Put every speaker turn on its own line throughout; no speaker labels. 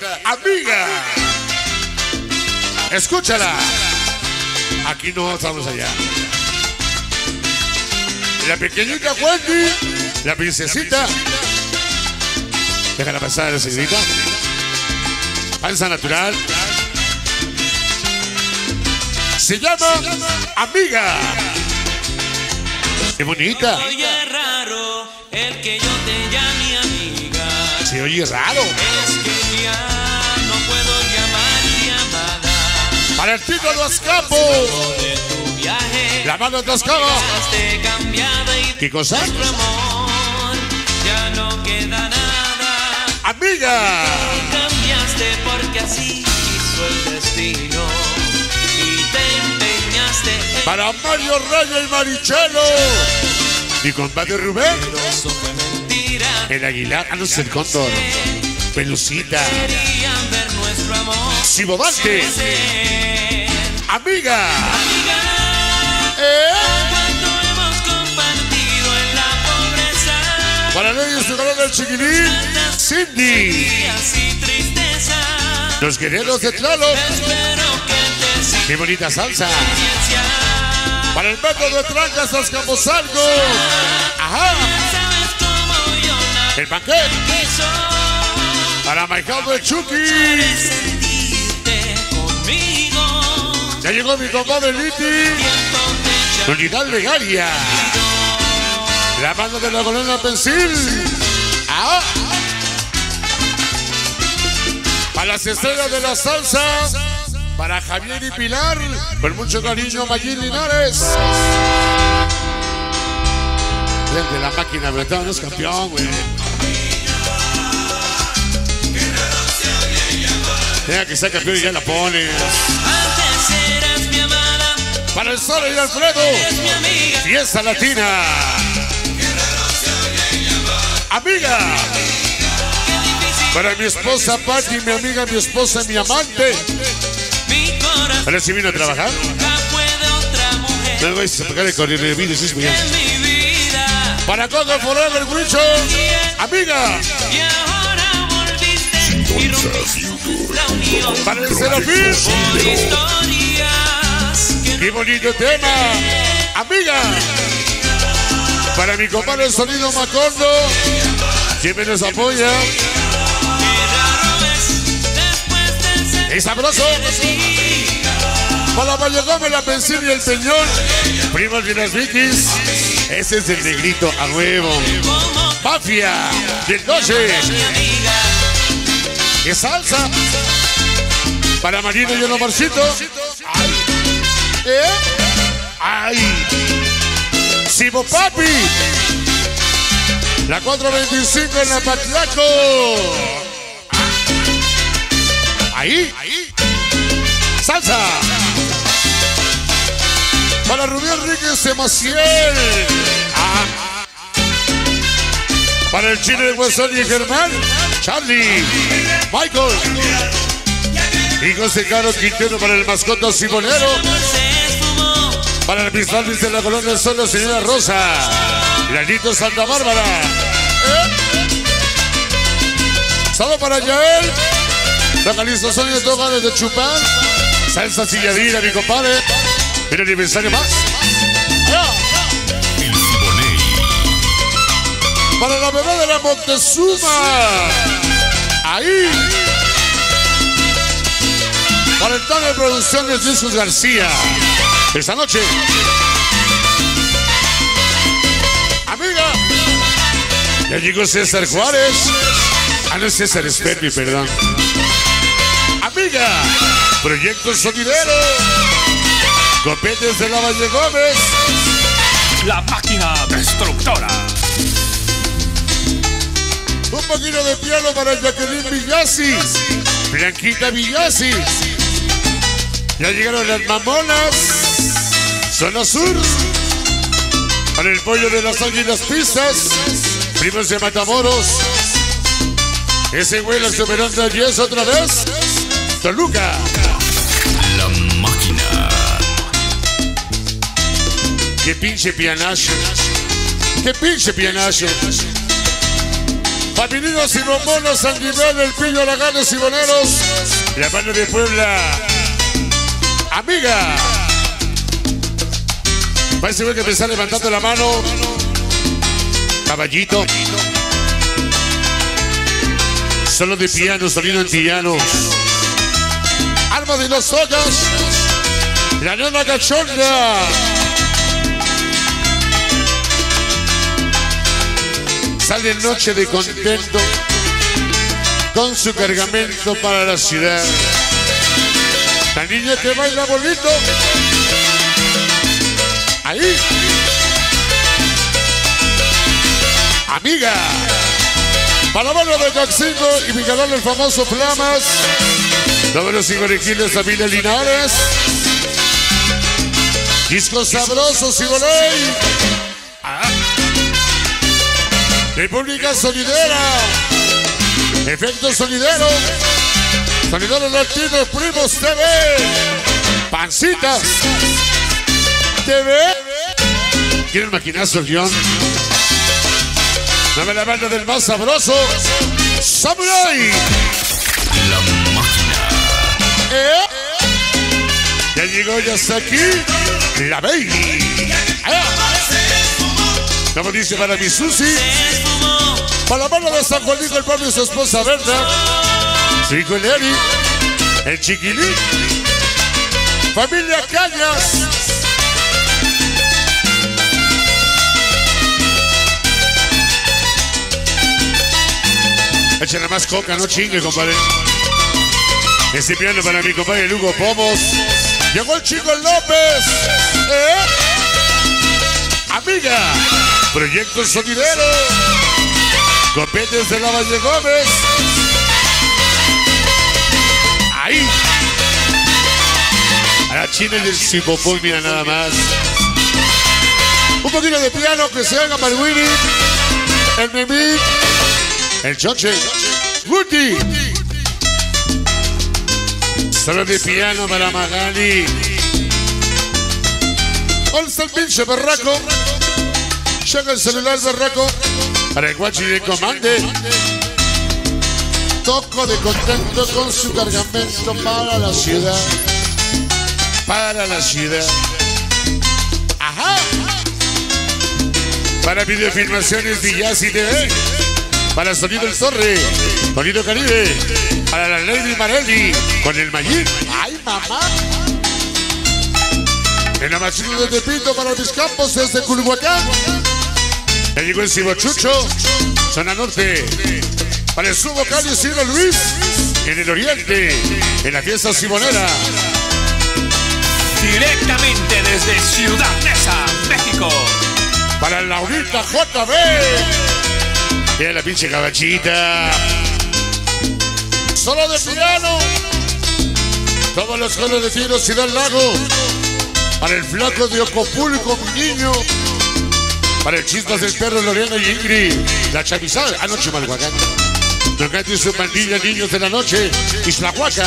Amiga. Escúchala. Aquí no estamos allá. La pequeñita Wendy, la princesita. Déjala pasar, señorita. Panza natural. Se llama Amiga. Qué bonita.
Se oye raro el que yo te llame amiga.
Se oye raro.
Es que ya no puedo llamarte amada.
Para el Tito Dos Campos.
De tu viaje.
La mano de Dos Campos.
Quedaste cambiada y
¿Qué cosa?
nuestro amor ya no queda nada.
Amiga.
Cambiaste porque así quiso el destino y te empeñaste en
Para Mario Raya y Marichelo. Mi compadre Rubén.
eso fue mentira.
El Aguilar. Ah, no es el Cóndor. Pelucita.
Querían ver nuestro amor.
Sibovante.
Ser
Amiga.
amiga. Cuando hemos compartido en la pobreza.
Para Leyes de Colón del Chiquilín. Cindy.
Días y tristeza.
Los guerreros de Tlalo.
Espero que te siga
Qué bonita salsa.
ciencia.
Para el método de Trancas Los Camposalgo. Ajá.
Sabes cómo yo la
El banquete.
quiso.
Para Maicao de Chucky.
Sentirte conmigo.
Ya llegó mi compadre Liti.
Tiempo te
Unidad Legaria. La banda de la Colona Pensil. Ah. Para las estrellas de la salsa. Para Javier y Pilar. Con mucho cariño, Mayín Linares. El de la máquina, ¿verdad? No es campeón, güey. Tenga que ser campeón y ya la pone.
Antes eras mi amada,
Para el Solo y Alfredo.
eres mi amiga.
Fiesta Latina. Amiga.
Qué difícil
Para mi esposa Patti, mi amiga, mi esposa, mi amante.
mi corazón.
¿Ahora sí vino a trabajar?
Nunca fue de otra mujer
No me vais a pagar el correo de vídeos, sí, señor.
en mi vida.
Para Coco Forever, Wicho. Amiga.
Y ahora volviste y rompiste la unión.
Para el Serafín.
Por historias que
Qué bonito tema. Amiga. Para mi compadre el Sonido Macondo. Siempre nos apoya.
qué raro es después de ser
Es sabroso. Para Valle Gómez, la Pensil y el Peñón. Primos de las Vikis. Ese es el negrito a huevo.
como
Mafia del 12.
mi amiga.
¿Qué salsa? Para Marino y el Omarcito. Ay. ¡Ay! Sibo Papi. La 425 en la Patlaco. Ahí. Salsa. Para Rubí Enríquez de Maciel. Para el chino de Huesón y Germán. Charlie. Michael. Y José Caro Quintero para el mascota Simonero.
Se esfumó.
Para el Bisbal de la Colonia Solo, señora Rosa. Granito Santa Bárbara. Solo para Yael. Localización de Toga desde Chupán. Salsa Silladina, mi compadre. El aniversario más.
El Siboney.
Para la bebé de la Montezuma. Ahí. Para el tal de producciones Jesús García. Esta noche. Amiga. Ya llegó César Juárez. Ah, no es César Espermi, perdón. Amiga. Proyecto Sonidero. Copetes de la Valle Gómez.
La máquina destructora.
Un poquito de piano para Jacqueline Villasi. Blanquita Villasi. Ya llegaron las mamonas. Zona Sur. Para el pollo de las águilas pistas. Primos de Matamoros. Ese güey la superó de 10 otra vez. Toluca.
La máquina.
Qué pinche pianazo. Qué pinche pianazo. Familinos y bombonos, San Guimel, El Pillo, Araganes y Boneros. La mano de Puebla. Amiga. Parece que me está levantando la mano. Caballito. Solo de piano, sonido antillano. Arma de los ojos. La nena cachonda. Sale noche de contento con su cargamento para la ciudad. La niña que baila bonito. Ahí. Amiga. Para la mano de Caxingo y mi canal el famoso Flamas. Números y Gorejiles, familia Linares. Discos sabrosos y voley. República Sonidera. Efecto Sonidero. Sonidero Latinos Primos TV. Pancitas TV. ¿Quieren maquinazo el guión? Dame la banda del más sabroso. Samurai.
La máquina.
Ya llegó, ya está aquí. La baby. Como dice para mi Susi. Para la mano de San Juanico, el Pablo y su esposa Berta. Su hijo el Eri. El Chiquilín. Familia Cañas. Échale más coca, no chingue, compadre. Este piano para mi compadre Lugo Pomos. Llegó el Chico López. Amiga. Proyecto Sonidero. Copetes de la Valle Gómez. Ahí. A la China y el Cipopón, mira nada más. Un poquito de piano que se haga para el Winnie. El Memín. El Choche. Guti. Solo de piano para Magali. Olsa el pinche berraco. Llega el celular berraco. Para el guachi de comande. Toco de contento con su cargamento para la ciudad. Para la ciudad. Ajá. Para videofilmaciones Villas y TV. Para Sonido El Torre. Sonido Caribe. Para la Lady Marelli. Con el Mayín. ¡Ay, mamá! En la máquina de Tepito para mis campos desde Culhuacán. Ya llegó el Cibochucho. Zona Norte. Para el subvocal y Ciro Luis. En el Oriente. En la fiesta Sibonera.
Directamente desde Ciudad Neza, México.
Para Laurita JB. Mira la pinche cabachita. Solo de piano. Todos los colos de tiro Ciudad Lago. Para el flaco de Ocopulco, mi niño. Para el Chispas del Perro, Lorena y Ingrid. La Chamizal, anoche Malhuacán. Tocante y su pandilla, niños de la noche. Islahuaca.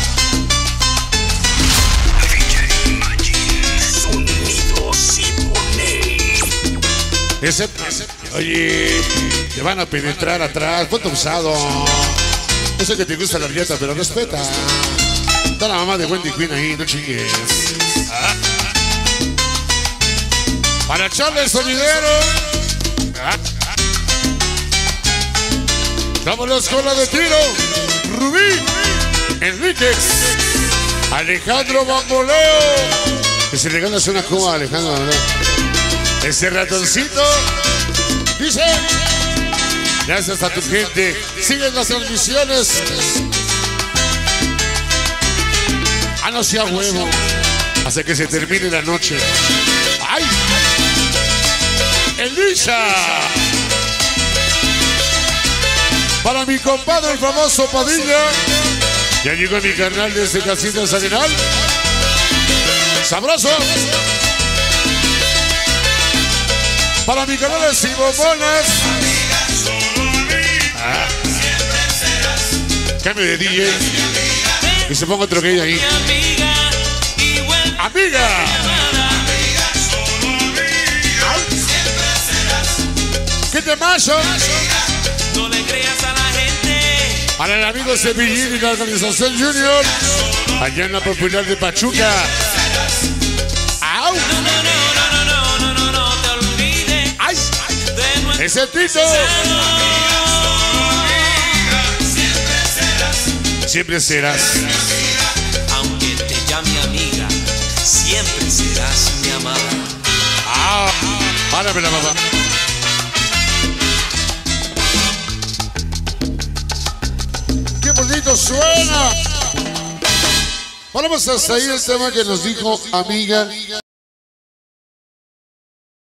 Ese, oye, te van a penetrar atrás. Ponte usado. Yo sé que te gusta la rieta, pero respeta. Está la mamá de Wendy Queen ahí, no chingues. Para Charles Sonidero. Vámonos con la de tiro. Rubí. Enríquez. Alejandro Bamboleo. Que se le ganas una coma a Alejandro Bamboleo. Ese ratoncito. Dice. Gracias a tu gente. Siguen las transmisiones. No sea huevo. Hasta que se termine la noche. ¡Ay! ¡Elisa! Para mi compadre, el famoso Padilla. Ya llegó mi carnal desde Casitas Arenal. ¡Sabroso! Para mi canal de Simomonas. Cambio de DJ. Y se ponga otro que ahí. ¡Amiga! ¿Qué te macho?
no le creas a la gente.
Para el amigo Cepillín y la organización Junior, allá en la popular de Pachuca. ¡Au!
No te olvides.
¡Ay!
De nuestro
¡Ese Tito! Siempre serás.
Aunque te llame amiga, siempre serás mi amada.
¡Ah! ¡Párame la mamá! ¡Qué bonito suena! Vamos hasta ahí el tema que nos dijo amiga